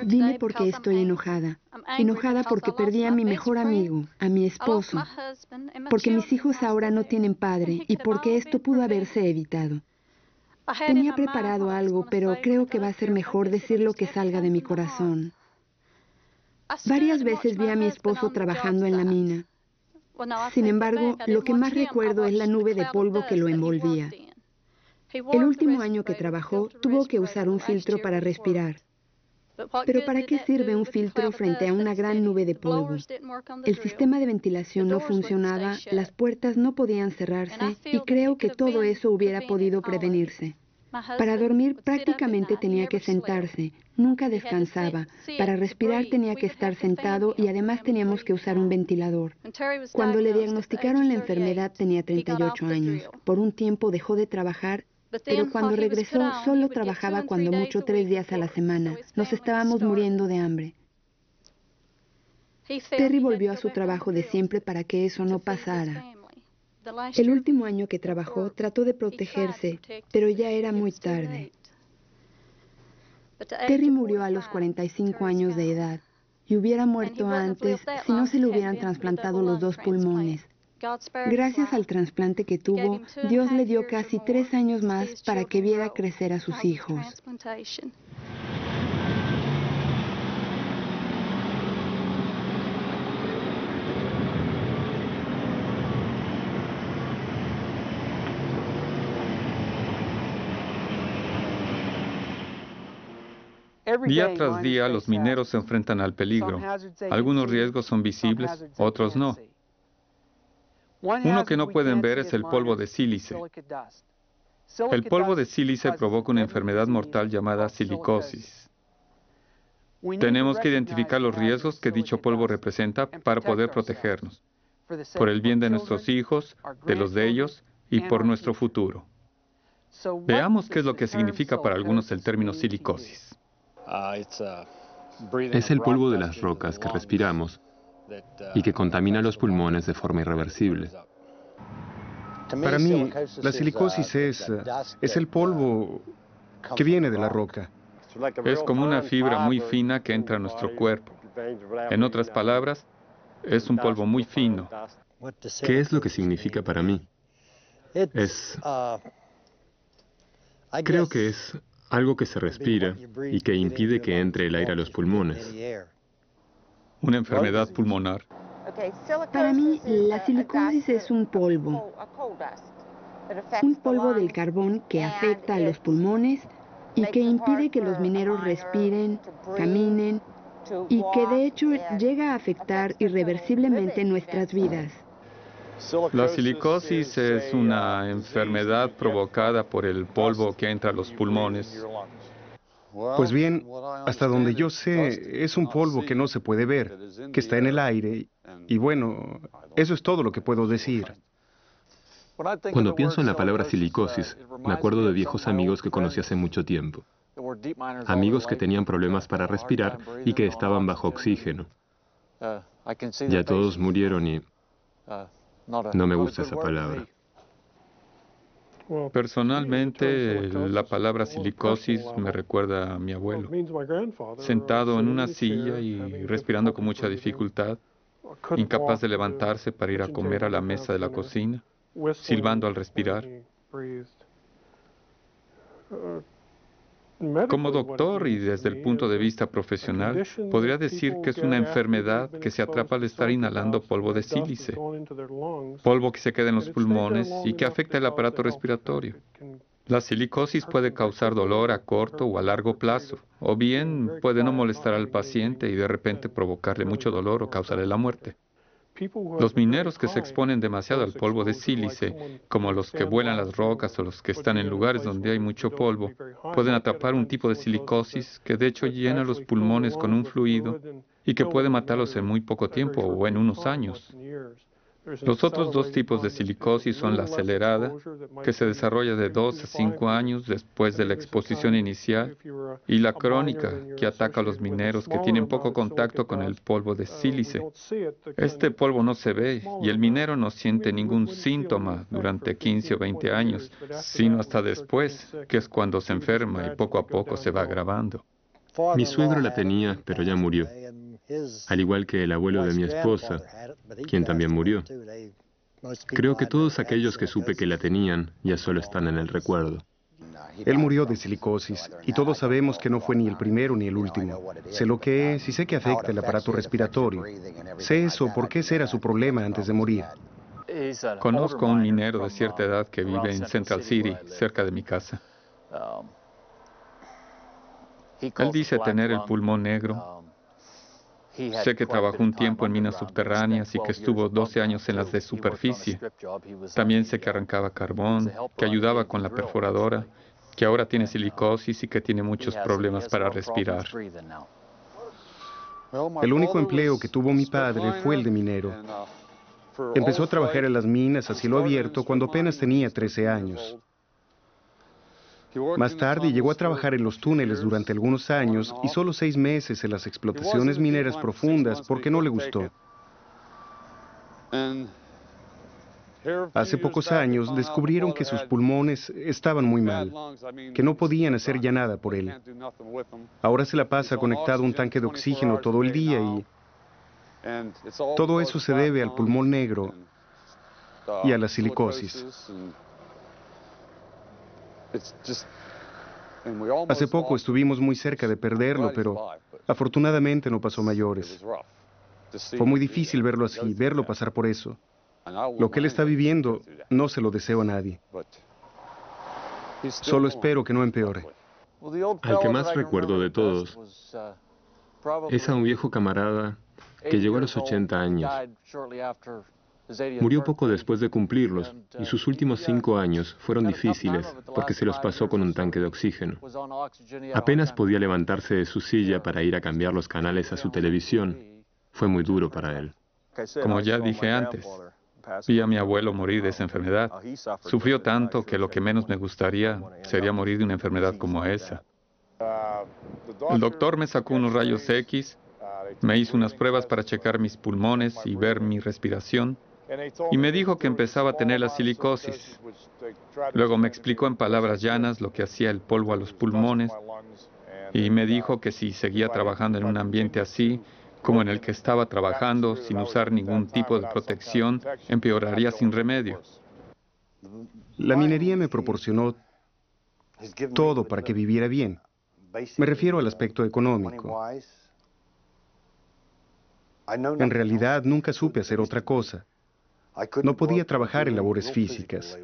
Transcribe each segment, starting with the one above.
Vine porque estoy enojada. Enojada porque perdí a mi mejor amigo, a mi esposo, porque mis hijos ahora no tienen padre y porque esto pudo haberse evitado. Tenía preparado algo, pero creo que va a ser mejor decir lo que salga de mi corazón. Varias veces vi a mi esposo trabajando en la mina. Sin embargo, lo que más recuerdo es la nube de polvo que lo envolvía. El último año que trabajó, tuvo que usar un filtro para respirar. Pero ¿para qué sirve un filtro frente a una gran nube de polvo? El sistema de ventilación no funcionaba, las puertas no podían cerrarse y creo que todo eso hubiera podido prevenirse. Para dormir prácticamente tenía que sentarse, nunca descansaba. Para respirar tenía que estar sentado y además teníamos que usar un ventilador. Cuando le diagnosticaron la enfermedad tenía 38 años. Por un tiempo dejó de trabajar, pero cuando regresó solo trabajaba cuando mucho 3 días a la semana. Nos estábamos muriendo de hambre. Terry volvió a su trabajo de siempre para que eso no pasara. El último año que trabajó trató de protegerse, pero ya era muy tarde. Terry murió a los 45 años de edad y hubiera muerto antes si no se le hubieran trasplantado los 2 pulmones. Gracias al trasplante que tuvo, Dios le dio casi 3 años más para que viera crecer a sus hijos. Día tras día, los mineros se enfrentan al peligro. Algunos riesgos son visibles, otros no. Uno que no pueden ver es el polvo de sílice. El polvo de sílice provoca una enfermedad mortal llamada silicosis. Tenemos que identificar los riesgos que dicho polvo representa para poder protegernos, por el bien de nuestros hijos, de los de ellos y por nuestro futuro. Veamos qué es lo que significa para algunos el término silicosis. Es el polvo de las rocas que respiramos y que contamina los pulmones de forma irreversible. Para mí, la silicosis es el polvo que viene de la roca. Es como una fibra muy fina que entra a nuestro cuerpo. En otras palabras, es un polvo muy fino. ¿Qué es lo que significa para mí? Creo que es algo que se respira y que impide que entre el aire a los pulmones. Una enfermedad pulmonar. Para mí, la silicosis es un polvo del carbón que afecta a los pulmones y que impide que los mineros respiren, caminen y que de hecho llega a afectar irreversiblemente nuestras vidas. La silicosis es una enfermedad provocada por el polvo que entra a los pulmones. Pues bien, hasta donde yo sé, es un polvo que no se puede ver, que está en el aire, y bueno, eso es todo lo que puedo decir. Cuando pienso en la palabra silicosis, me acuerdo de viejos amigos que conocí hace mucho tiempo. Amigos que tenían problemas para respirar y que estaban bajo oxígeno. Ya todos murieron y no me gusta esa palabra. Personalmente, la palabra silicosis me recuerda a mi abuelo, sentado en una silla y respirando con mucha dificultad, incapaz de levantarse para ir a comer a la mesa de la cocina, silbando al respirar. Como doctor y desde el punto de vista profesional, podría decir que es una enfermedad que se atrapa al estar inhalando polvo de sílice, polvo que se queda en los pulmones y que afecta el aparato respiratorio. La silicosis puede causar dolor a corto o a largo plazo, o bien puede no molestar al paciente y de repente provocarle mucho dolor o causarle la muerte. Los mineros que se exponen demasiado al polvo de sílice, como los que vuelan las rocas o los que están en lugares donde hay mucho polvo, pueden atrapar un tipo de silicosis que de hecho llena los pulmones con un fluido y que puede matarlos en muy poco tiempo o en unos años. Los otros 2 tipos de silicosis son la acelerada, que se desarrolla de 2 a 5 años después de la exposición inicial, y la crónica, que ataca a los mineros que tienen poco contacto con el polvo de sílice. Este polvo no se ve y el minero no siente ningún síntoma durante 15 o 20 años, sino hasta después, que es cuando se enferma y poco a poco se va agravando. Mi suegro la tenía, pero ya murió, al igual que el abuelo de mi esposa, quien también murió. Creo que todos aquellos que supe que la tenían ya solo están en el recuerdo. Él murió de silicosis y todos sabemos que no fue ni el primero ni el último. Sé lo que es y sé que afecta el aparato respiratorio. Sé eso porque ese era su problema antes de morir. Conozco a un minero de cierta edad que vive en Central City, cerca de mi casa. Él dice tener el pulmón negro. Sé que trabajó un tiempo en minas subterráneas y que estuvo 12 años en las de superficie. También sé que arrancaba carbón, que ayudaba con la perforadora, que ahora tiene silicosis y que tiene muchos problemas para respirar. El único empleo que tuvo mi padre fue el de minero. Empezó a trabajar en las minas a cielo abierto cuando apenas tenía 13 años. Más tarde llegó a trabajar en los túneles durante algunos años y solo 6 meses en las explotaciones mineras profundas porque no le gustó. Hace pocos años descubrieron que sus pulmones estaban muy mal, que no podían hacer ya nada por él. Ahora se la pasa conectado a un tanque de oxígeno todo el día y todo eso se debe al pulmón negro y a la silicosis. Hace poco estuvimos muy cerca de perderlo, pero afortunadamente no pasó mayores. Fue muy difícil verlo así, verlo pasar por eso. Lo que él está viviendo no se lo deseo a nadie. Solo espero que no empeore. Al que más recuerdo de todos es a un viejo camarada que llegó a los 80 años. Murió poco después de cumplirlos y sus últimos 5 años fueron difíciles porque se los pasó con un tanque de oxígeno. Apenas podía levantarse de su silla para ir a cambiar los canales a su televisión. Fue muy duro para él. Como ya dije antes, vi a mi abuelo morir de esa enfermedad. Sufrió tanto que lo que menos me gustaría sería morir de una enfermedad como esa. El doctor me sacó unos rayos X, me hizo unas pruebas para checar mis pulmones y ver mi respiración, y me dijo que empezaba a tener la silicosis. Luego me explicó en palabras llanas lo que hacía el polvo a los pulmones, y me dijo que si seguía trabajando en un ambiente así, como en el que estaba trabajando, sin usar ningún tipo de protección, empeoraría sin remedio. La minería me proporcionó todo para que viviera bien. Me refiero al aspecto económico. En realidad, nunca supe hacer otra cosa. No podía trabajar en labores físicas.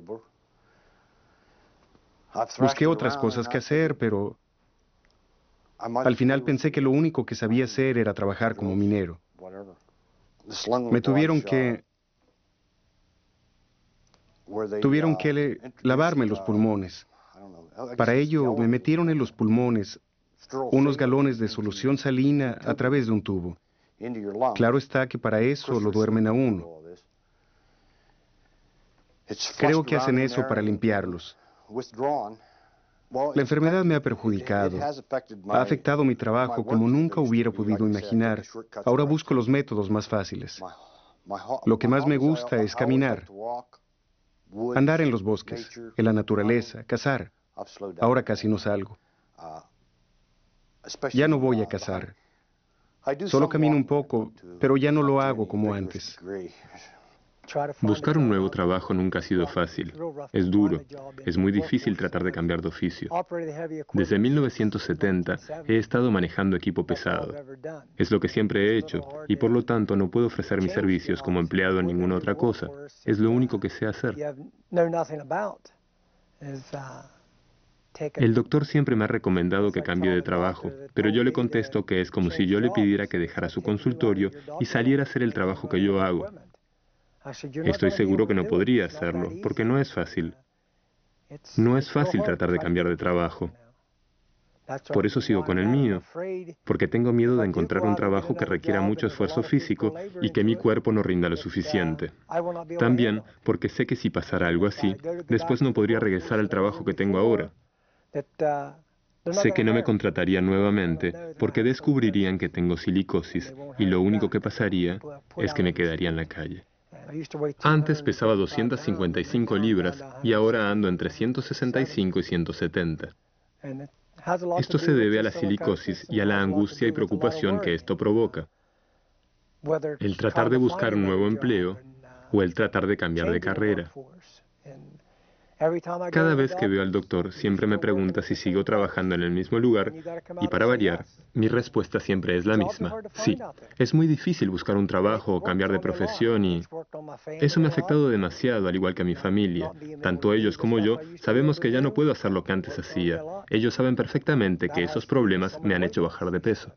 Busqué otras cosas que hacer, pero al final pensé que lo único que sabía hacer era trabajar como minero. Me tuvieron que lavarme los pulmones. Para ello, me metieron en los pulmones unos galones de solución salina a través de un tubo. Claro está que para eso lo duermen a uno. Creo que hacen eso para limpiarlos. La enfermedad me ha perjudicado. Ha afectado mi trabajo como nunca hubiera podido imaginar. Ahora busco los métodos más fáciles. Lo que más me gusta es caminar, andar en los bosques, en la naturaleza, cazar. Ahora casi no salgo. Ya no voy a cazar. Solo camino un poco, pero ya no lo hago como antes. Buscar un nuevo trabajo nunca ha sido fácil. Es duro. Es muy difícil tratar de cambiar de oficio. Desde 1970 he estado manejando equipo pesado. Es lo que siempre he hecho y por lo tanto no puedo ofrecer mis servicios como empleado en ninguna otra cosa. Es lo único que sé hacer. El doctor siempre me ha recomendado que cambie de trabajo, pero yo le contesto que es como si yo le pidiera que dejara su consultorio y saliera a hacer el trabajo que yo hago. Estoy seguro que no podría hacerlo, porque no es fácil. No es fácil tratar de cambiar de trabajo. Por eso sigo con el mío, porque tengo miedo de encontrar un trabajo que requiera mucho esfuerzo físico y que mi cuerpo no rinda lo suficiente. También porque sé que si pasara algo así, después no podría regresar al trabajo que tengo ahora. Sé que no me contratarían nuevamente porque descubrirían que tengo silicosis y lo único que pasaría es que me quedaría en la calle. Antes pesaba 255 libras y ahora ando entre 165 y 170. Esto se debe a la silicosis y a la angustia y preocupación que esto provoca. El tratar de buscar un nuevo empleo o el tratar de cambiar de carrera. Cada vez que veo al doctor, siempre me pregunta si sigo trabajando en el mismo lugar y, para variar, mi respuesta siempre es la misma. Sí, es muy difícil buscar un trabajo o cambiar de profesión y eso me ha afectado demasiado, al igual que a mi familia. Tanto ellos como yo sabemos que ya no puedo hacer lo que antes hacía. Ellos saben perfectamente que esos problemas me han hecho bajar de peso.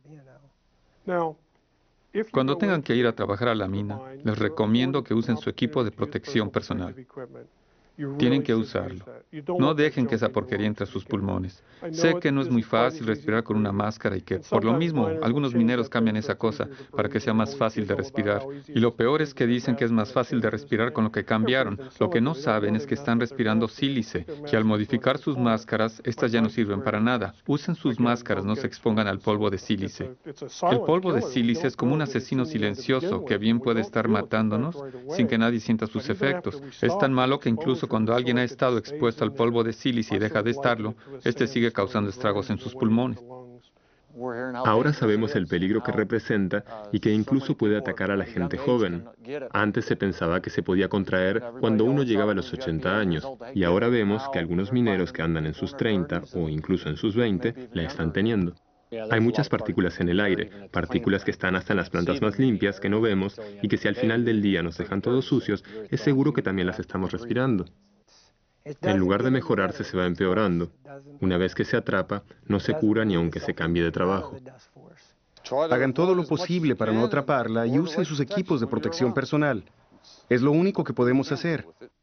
Cuando tengan que ir a trabajar a la mina, les recomiendo que usen su equipo de protección personal. Tienen que usarlo. No dejen que esa porquería entre a sus pulmones. Sé que no es muy fácil respirar con una máscara y que, por lo mismo, algunos mineros cambian esa cosa para que sea más fácil de respirar. Y lo peor es que dicen que es más fácil de respirar con lo que cambiaron. Lo que no saben es que están respirando sílice, que al modificar sus máscaras, estas ya no sirven para nada. Usen sus máscaras, no se expongan al polvo de sílice. El polvo de sílice es como un asesino silencioso que bien puede estar matándonos sin que nadie sienta sus efectos. Es tan malo que incluso cuando alguien ha estado expuesto al polvo de sílice y deja de estarlo, este sigue causando estragos en sus pulmones. Ahora sabemos el peligro que representa y que incluso puede atacar a la gente joven. Antes se pensaba que se podía contraer cuando uno llegaba a los 80 años, y ahora vemos que algunos mineros que andan en sus 30 o incluso en sus 20 la están teniendo. Hay muchas partículas en el aire, partículas que están hasta en las plantas más limpias que no vemos y que si al final del día nos dejan todos sucios, es seguro que también las estamos respirando. En lugar de mejorarse, se va empeorando. Una vez que se atrapa, no se cura ni aunque se cambie de trabajo. Hagan todo lo posible para no atraparla y usen sus equipos de protección personal. Es lo único que podemos hacer.